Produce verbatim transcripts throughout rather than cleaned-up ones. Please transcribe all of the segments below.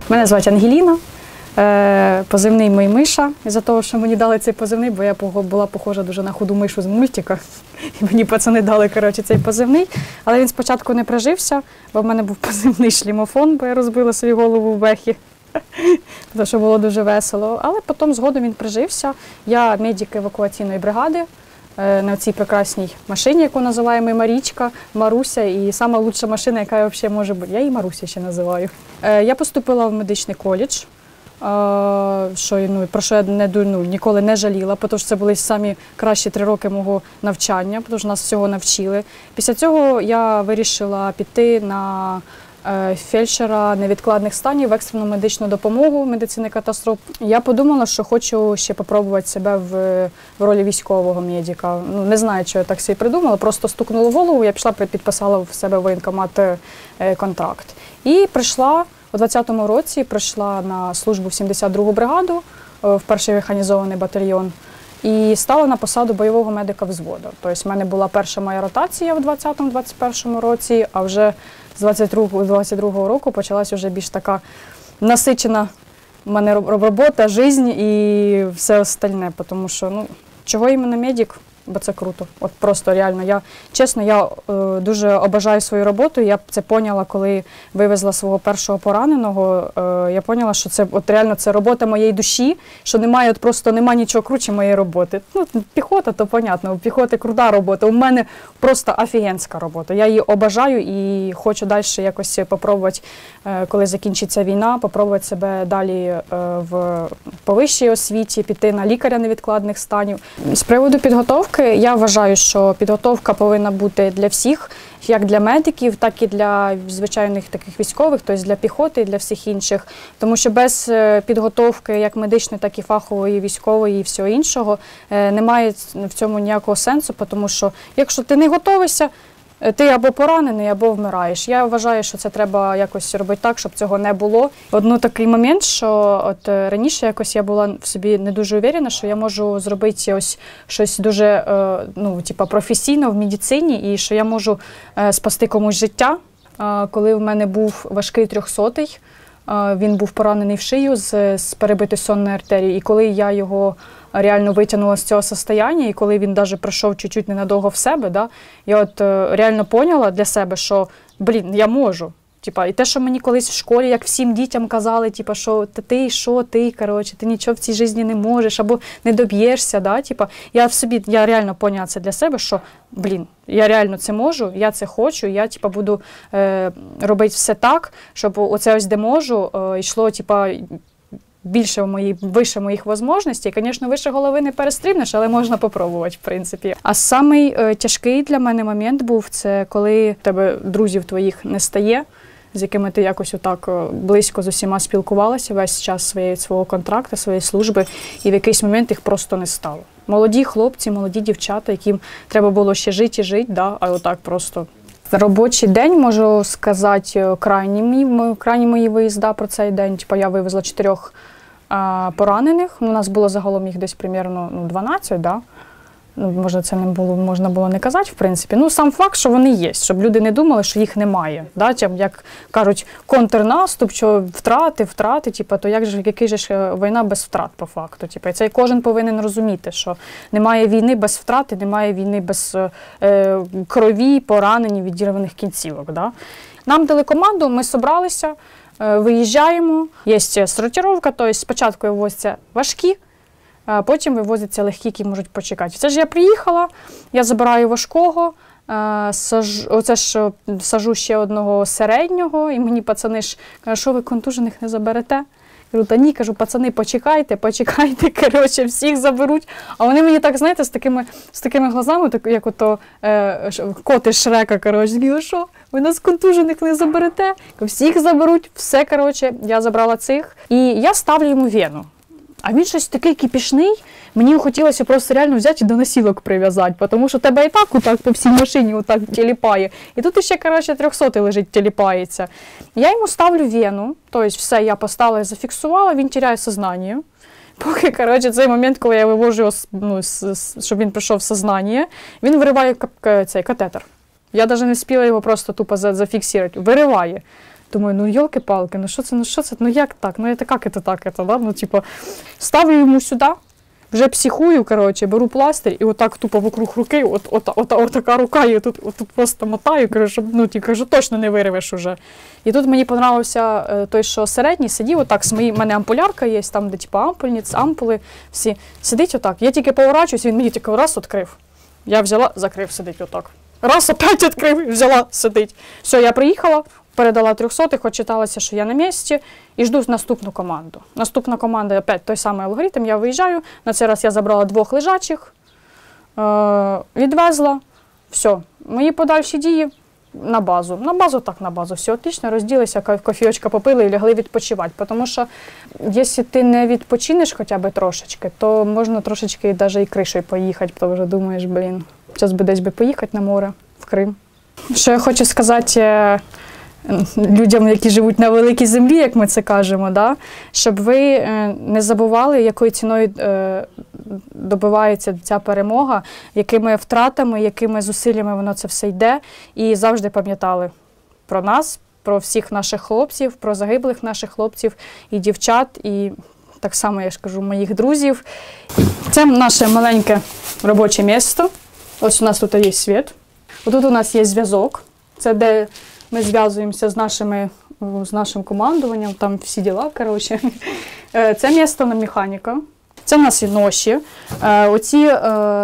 Мене звати Ангеліна, позивний мій Миша, із-за того, що мені дали цей позивний, бо я була похожа дуже на худу мишу з мультика, і мені пацани дали, коротше, цей позивний. Але він спочатку не прижився, бо в мене був позивний шлімофон, бо я розбила собі голову в бехі, тому що було дуже весело. Але потім згодом він прижився. Я медик евакуаційної бригади на цій прекрасній машині, яку називаємо Марічка, Маруся, і сама лучша машина, яка взагалі може бути. Я її Маруся ще називаю. Я поступила в медичний коледж, що, ну, про що я не, ну, ніколи не жаліла, тому що це були самі кращі три роки мого навчання, тому що нас всього навчили. Після цього я вирішила піти на фельдшера невідкладних станів в екстрену медичну допомогу медицини катастроф. Я подумала, що хочу ще спробувати себе в, в ролі військового медика. Ну, не знаю, що я так собі придумала, просто стукнула в голову, я пішла, підписала в себе в воєнкомат контракт. І прийшла у двадцятому році, прийшла на службу в сімдесят другу бригаду, в перший механізований батальйон, і стала на посаду бойового медика взводу. Тобто в мене була перша моя ротація в двадцятому двадцять першому році, а вже з двадцять другого року почалась вже більш така насичена в мене робота, життя і все остальне, тому що, ну, чого іменно медик? Бо це круто. От просто реально, я, чесно, я е, дуже обожаю свою роботу. Я це поняла, коли вивезла свого першого пораненого. Е, я поняла, що це от реально це робота моєї душі, що немає, от просто немає нічого круче моєї роботи. Ну, піхота, то понятно, у піхоти крута робота. У мене просто офігенська робота. Я її обожаю і хочу далі якось спробувати, е, коли закінчиться війна, спробувати себе далі е, в повищій освіті, піти на лікаря невідкладних станів. З приводу підготовки, я вважаю, що підготовка повинна бути для всіх, як для медиків, так і для звичайних таких військових, тобто для піхоти і для всіх інших. Тому що без підготовки як медичної, так і фахової, військової і всього іншого немає в цьому ніякого сенсу, тому що якщо ти не готовишся, ти або поранений, або вмираєш. Я вважаю, що це треба якось робити так, щоб цього не було. Один такий момент, що от раніше якось я була в собі не дуже уверена, що я можу зробити ось щось дуже, ну, типа професійно в медицині, і що я можу спасти комусь життя. Коли в мене був важкий трьохсотий, він був поранений в шию з, з перебитою сонною артерією, і коли я його реально витягнула з цього состояння, і коли він навіть прийшов чуть-чуть ненадовго в себе, да, я от реально поняла для себе, що, блін, я можу. Типа, і те, що мені колись в школі, як всім дітям казали, типа, що ти, що ти, коротше, ти нічого в цій житті не можеш, або не доб'єшся, да, типа, я в собі, я реально поняла це для себе, що, блін, я реально це можу, я це хочу, я, типа, буду е, робити все так, щоб оце ось де можу, е, йшло, типа, більше в мої, вище моїх можливостей. Звісно, вище голови не перестрибнеш, але можна попробувати, в принципі. А самий е, тяжкий для мене момент був, це коли в тебе друзів твоїх не стає, з якими ти якось отак близько з усіма спілкувалася весь час своєї, свого контракту, своєї служби, і в якийсь момент їх просто не стало. Молоді хлопці, молоді дівчата, яким треба було ще жити і жити, да, а отак просто. Робочий день, можу сказати, крайні мої, крайні мої виїзда про цей день. Типу, я вивезла чотирьох а, поранених. У нас було загалом їх десь примерно ну, дванадцять, да? Ну, може, це не було, можна було не казати, в принципі. Ну, сам факт, що вони є, щоб люди не думали, що їх немає. Да? Як кажуть, контрнаступ, що втрати, втрати, типу, то як же, який же ж війна без втрат, по факту. Типу, і це кожен повинен розуміти, що немає війни без втрати, немає війни без е, крові, поранень, відірваних кінцівок. Да? Нам дали команду, ми зібралися, е, виїжджаємо, є сортировка, тобто спочатку вивозяться важкі, а потім вивозяться легкі, які можуть почекати. Це ж я приїхала, я забираю важкого, сажу, оце ж сажу ще одного середнього, і мені пацани ж кажуть, що ви контужених не заберете? Я кажу, та ні, кажу, пацани, почекайте, почекайте, коротше, всіх заберуть. А вони мені так, знаєте, з такими, з такими глазами, так, як ото е, коти Шрека, коротше, сказали, що ви нас контужених не заберете? Всіх заберуть, все, коротше, я забрала цих. І я ставлю йому вену. А він щось такий кипішний, мені хотілося просто реально взяти і до носілок прив'язати, тому що тебе і так отак по всій машині отак тіліпає. І тут ще, коротше, трьохсотий лежить, тіліпається. Я йому ставлю вену, тобто все, я поставила і зафіксувала, він теряє сознання. Поки, коротше, цей момент, коли я вивожу його, ну, щоб він прийшов в сознання, він вириває цей катетер. Я навіть не спіла його просто тупо зафіксувати. Вириває. Думаю, ну йолки-палки, ну що це, ну що це, ну як так, ну це як це так, це, да? Ну типу, ставлю йому сюди, вже психую, коротше, беру пластир і отак тупо вокруг руки, от, от, от, от така рука, і тут, от, тут просто мотаю, кажу, щоб, ну, ті, кажу, точно не вирвеш уже. І тут мені подобався той, що середній, сидів отак, з моїм, в мене ампулярка є, там, де типу ампульниць, ампули, всі, сидить отак. Я тільки поворачуюсь, він мені тільки раз відкрив. Я взяла, закрив, сидить отак. Раз, опять відкрив, взяла, сидить. Все, я приїхала, передала трьохсотих, отчиталася, що я на місці, і жду наступну команду. Наступна команда, опять той самий алгоритм, я виїжджаю, на цей раз я забрала двох лежачих, е- відвезла, все. Мої подальші дії на базу. На базу так, на базу, все отлично, розділися, кофійочка попили і лягли відпочивати. Тому що, якщо ти не відпочинеш хоча б трошечки, то можна трошечки навіть і кришею поїхати, тому що думаєш, блін, зараз би десь би поїхати на море, в Крим. Що я хочу сказати людям, які живуть на великій землі, як ми це кажемо, да? Щоб ви не забували, якою ціною добивається ця перемога, якими втратами, якими зусиллями воно це все йде, і завжди пам'ятали про нас, про всіх наших хлопців, про загиблих наших хлопців і дівчат, і так само, я ж кажу, моїх друзів. Це наше маленьке робоче місце. Ось у нас тут є світ. Тут у нас є зв'язок. Це де ми зв'язуємося з, нашими, з нашим командуванням, там всі діла, коротше. Це місце на механіка. Це в нас і ноші. Оці е,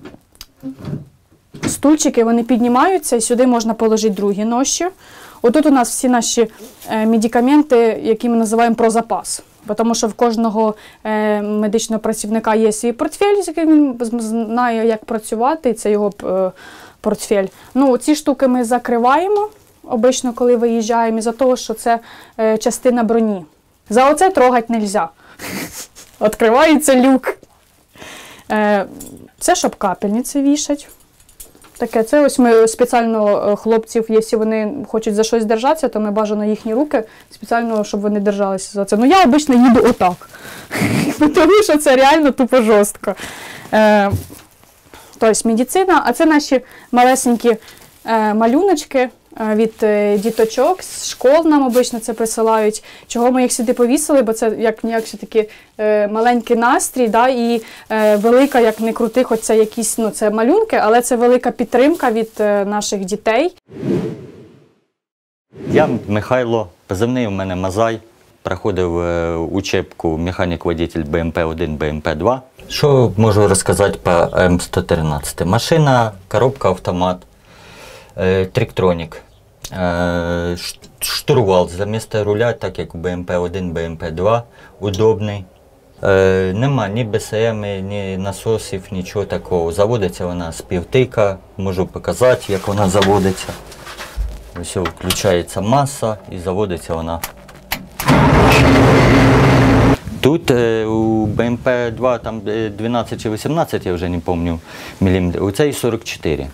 стульчики, вони піднімаються, і сюди можна положити другі ноші. Отут у нас всі наші е, медикаменти, які ми називаємо про запас. Тому що в кожного е, медичного працівника є свій портфель, з яким він знає, як працювати, і це його е, портфель. Ну, ці штуки ми закриваємо, обично, коли виїжджаємо, із-за того, що це е, частина броні. За оце трогати не можна. Відкривається люк. Е, це, щоб капельниці вішать. Таке, це ось ми спеціально хлопців, якщо вони хочуть за щось держатися, то ми бажано їхні руки спеціально, щоб вони держалися за це. Ну я обично їду отак, тому що це реально тупо жорстко. Е, тобто медицина, а це наші малесенькі е, малюночки від е, діточок, з школ нам обично це присилають. Чого ми їх сюди повісили, бо це як ніяк все-таки е, маленький настрій, да, і е, велика, як не крути, хоч це якісь, ну, це малюнки, але це велика підтримка від е, наших дітей. Я Михайло, позивний у мене Мазай, проходив е, учебку механік-водитель Б М П один, Б М П два. Що можу розказати по М сто тринадцять? Машина, коробка, автомат. Тріктронік, штурвал замість руля, так як у Б М П один, Б М П два, удобний. Нема ні Б С М, ні насосів, нічого такого. Заводиться вона з півтика, можу показати, як вона заводиться. Ось включається маса і заводиться вона. Тут у Б М П два там дванадцять чи вісімнадцять, я вже не пам'ятаю, міліметрів, у цей сорок чотири.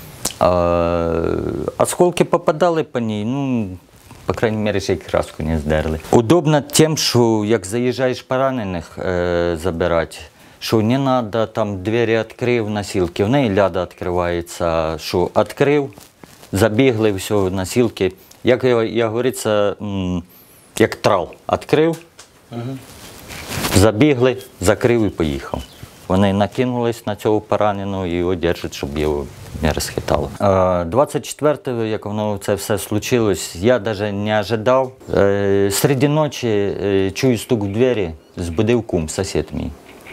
Осколки попадали по ній, ну, по крайней мере, ще й краску не здерли. Удобно тим, що як заїжджаєш поранених е, забирати, що не треба там двері відкрив, носилки, в неї ляда відкривається, що відкрив, забігли, все, носилки. Як я, я говориться, як трал, відкрив, угу. Забігли, закрив і поїхав. Вони накинулись на цього пораненого і його держать, щоб його не розхитало. двадцять четвертого, як воно це все случилось, я навіть не очікував. Серед ночі чую стук в двері, збудив кум, сусід мій.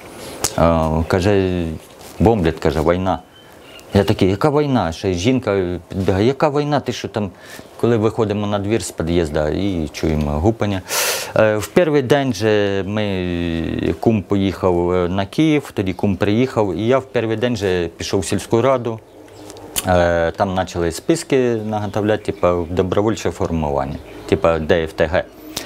Каже, бомблять, каже, війна. Я такий, яка війна? Ще жінка підбігає, яка війна? Ти що там, коли виходимо на двір з під'їзду і чуємо гупання. В перший день же ми, кум поїхав на Київ, тоді кум приїхав, і я в перший день же пішов в сільську раду. Там почали списки наготовляти, типу, добровольче формування, типу Д Ф Т Г.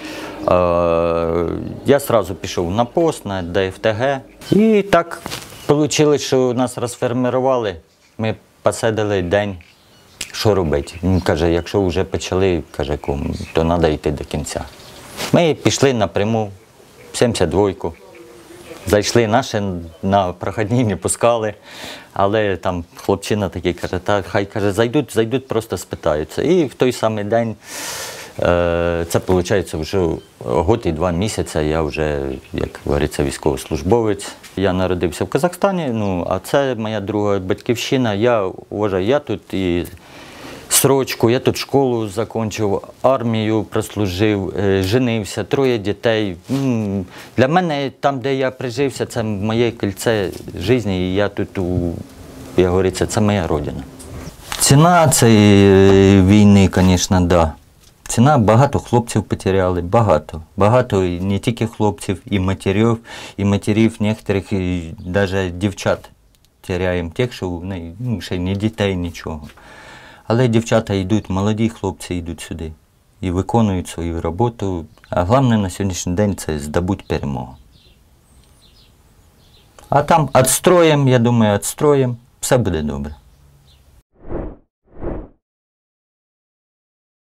Я одразу пішов на пост, на Д Ф Т Г. І так вийшло, що нас розформували. Ми посиділи день, що робити. Він каже, якщо вже почали, каже, кум, то треба йти до кінця. Ми пішли напряму, сімдесят двойку. Зайшли наші, на проходні не пускали, але там хлопчина такий каже, та хай каже, зайдуть, зайдуть, просто спитаються. І в той самий день Е, Це виходить вже год і два місяці, я вже, як говориться, військовослужбовець. Я народився в Казахстані, ну, а це моя друга батьківщина. Я вважаю, я тут і срочку, я тут школу закінчив, армію прослужив, е, женився, троє дітей. М, Для мене там, де я прижився, це моє кільце життя, і я тут, у, як говориться, це моя родина. Ціна цієї війни, звісно, так. Да. Ціна, багато хлопців потеряли, багато. Багато і не тільки хлопців, і матерів, і матерів некоторих, і навіть дівчат теряємо тих, що в неї, ну, ще ні дітей, нічого. Але дівчата йдуть, молоді хлопці йдуть сюди і виконують свою роботу. А головне на сьогоднішній день – це здобути перемогу. А там відстроїмо, я думаю, відстроїмо, все буде добре.